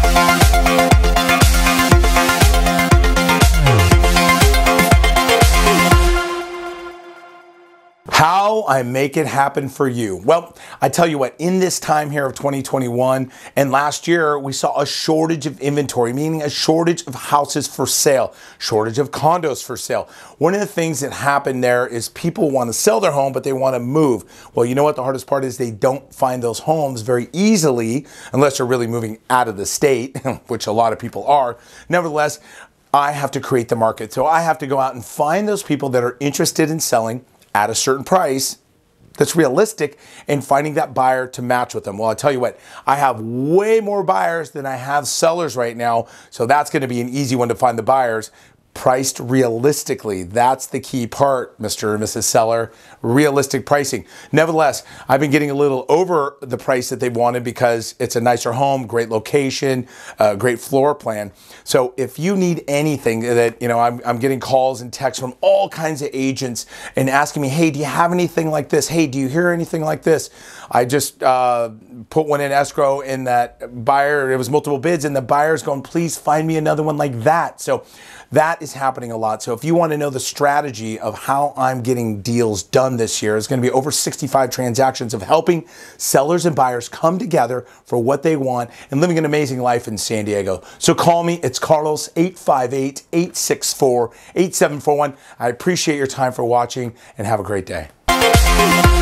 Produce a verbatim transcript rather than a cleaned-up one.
How I make it happen for you. Well, I tell you what, in this time here of twenty twenty-one and last year, we saw a shortage of inventory, meaning a shortage of houses for sale, shortage of condos for sale. One of the things that happened there is people want to sell their home, but they want to move. Well, you know what the hardest part is? They don't find those homes very easily unless they're really moving out of the state, which a lot of people are. Nevertheless, I have to create the market. So I have to go out and find those people that are interested in selling at a certain price that's realistic and finding that buyer to match with them. Well, I'll tell you what, I have way more buyers than I have sellers right now. So that's going to be an easy one to find the buyers. Priced realistically. That's the key part, Mister and Missus Seller. Realistic pricing. Nevertheless, I've been getting a little over the price that they wanted because it's a nicer home, great location, uh, great floor plan. So if you need anything that, you know, I'm, I'm getting calls and texts from all kinds of agents and asking me, hey, do you have anything like this? Hey, do you hear anything like this? I just uh, put one in escrow and that buyer, it was multiple bids and the buyer's going, please find me another one like that. So that is happening a lot. So if you want to know the strategy of how I'm getting deals done this year, it's going to be over sixty-five transactions of helping sellers and buyers come together for what they want and living an amazing life in San Diego. So call me. It's Carlos, eight five eight, eight six four, eight seven four one. I appreciate your time for watching and have a great day.